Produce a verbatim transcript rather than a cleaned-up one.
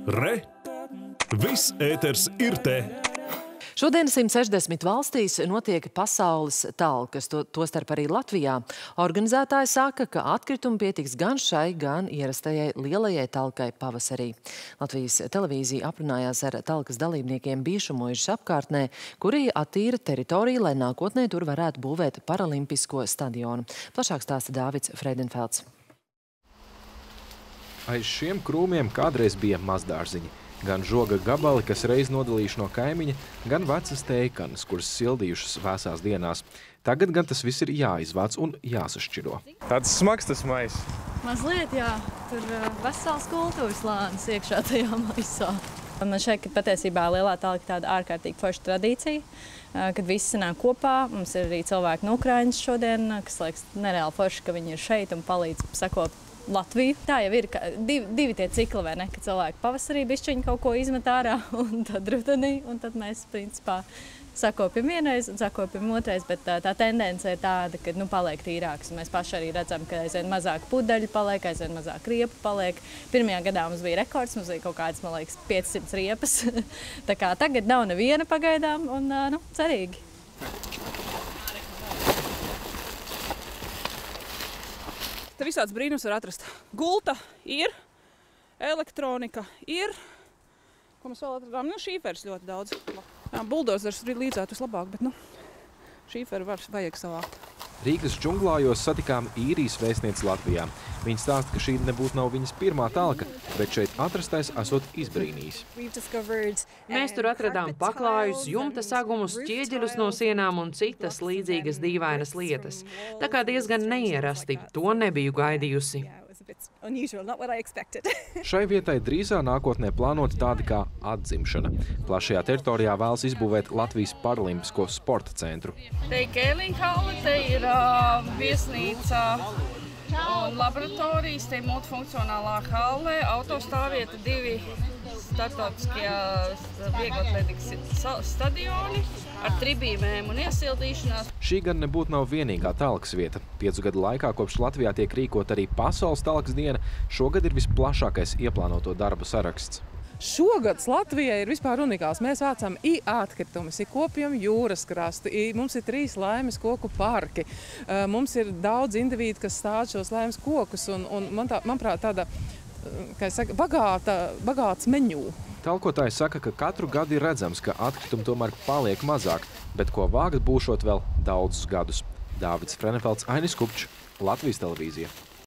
Re! Viss ēters ir te! Šodien simt sešdesmit valstīs notiek pasaules talkas, to, tostarp arī Latvijā. Organizētāji saka, ka atkritumu pietiks gan šai, gan ierastajai lielajai talkai pavasarī. Latvijas televīzija aprunājās ar talkas dalībniekiem Bīšumojušas apkārtnē, kuri attīra teritoriju, lai nākotnē tur varētu būvēt paralimpisko stadionu. Plašāk stāsta Dāvids Freidenfelds. Aiz šiem krūmiem kādreiz bija mazdārziņi. Gan žoga gabali, kas reiz nodalījuši no kaimiņa, gan vecas teikanas, kuras sildījušas vēsās dienās. Tagad gan tas viss ir jāizvāc un jāsašķiro. Tāds smags tas mais. Mazliet, jā. Tur uh, vesels kultūras lānis iekšā tajā maisā. Man šeit, ka patiesībā lielā talka tāda ārkārtīgi forša tradīcija, uh, kad visi sanāk kopā. Mums ir arī cilvēki no Ukrainas šodien, kas liekas nereāli forši, ka viņi ir šeit un palīdz sakot Latviju. Tā jau ir divi, divi tie cikli, vai ne, ka cilvēki pavasarī bišķiņi kaut ko izmet ārā un tad rudenī, un tad mēs, principā, sakopjam vienreiz un sakopjam otrais, bet tā, tā tendence ir tāda, ka, nu, paliek tīrāks, un mēs paši arī redzam, ka aizvien mazāk pudeļu paliek, aizvien mazāk riepu paliek. Pirmajā gadā mums bija rekords, mums bija kaut kāds, man liekas, piecsimt riepas. Tā kā tagad nav neviena pagaidām, un, nu, cerīgi. Te visāds brīnums var atrast. Gulta ir, elektronika ir. Ko mēs vēl atradām? Nu, šīferis ļoti daudz. Jā, buldozers līdzētu vislabāk, bet, nu, šīferi var vajag savākt. Rīgas džunglājos satikām īrijas vēstnieci Latvijā. Viņa stāsta, ka šī nebūtu nav viņas pirmā talka, bet šeit atrastais esot izbrīnījis. Mēs tur atradām paklājus, jumta sagumus, ķieģeļus no sienām un citas līdzīgas dīvainas lietas. Tā kā diezgan neierasti, to nebiju gaidījusi. Šai vietai drīzā nākotnē plānota tāda kā atzimšana. Plašajā teritorijā vēlas izbūvēt Latvijas paralimpisko sporta centru. Te ir Kēliņhalle, te ir uh, viesnīca un laboratorijas, te ir multifunkcionālā halle, autostāvvieta, divi startautiskie vieglatlētikas stadioni ar tribīnēm un iesildīšanās. Šī gan nebūtu nav vienīgā talkas vieta. Piecu gadu laikā, kopš Latvijā tiek rīkot arī pasaules talkas diena, šogad ir visplašākais ieplānoto darbu saraksts. Šogads Latvijai ir vispār unikāls. Mēs vācam i atkritumus, i kopjam jūras krastu, i mums ir trīs laimes koku parki. Mums ir daudz individu, kas stāda šos laimes kokus, un, un man tā, manuprāt, tāda, kā es saku, bagāta, bagāts meņū. Talkotāji saka, ka katru gadu ir redzams, ka atkritumi tomēr paliek mazāk, bet ko vākt būšot vēl daudzus gadus. Dāvids Freidenfelds, Ainis Kupčs, Latvijas televīzija.